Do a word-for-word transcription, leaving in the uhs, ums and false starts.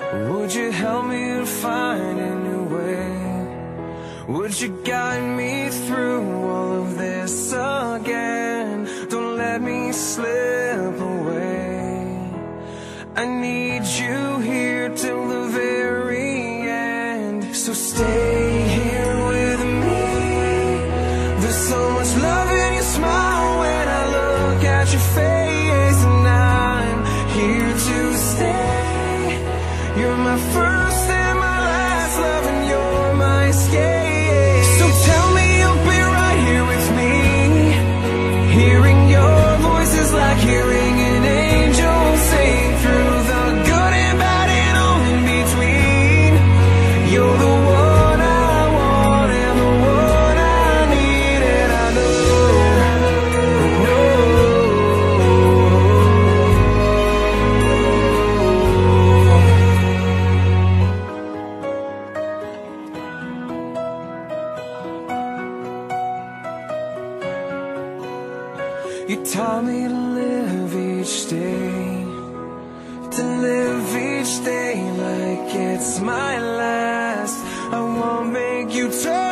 Would you help me to find a new way? Would you guide me through all of this again? Don't let me slip away. I need you here till the very end. So stay here with me. There's so much love in your smile when I look at your face, and I'm here to stay. You're my first and my last love, and you're my escape. So tell me you'll be right here with me. Hearing your voice is like hearing an angel sing, through the good and bad and all in between. You're the one I want and the one I need, and I know, know. You taught me to live each day, to live each day like it's my last. I won't make you turn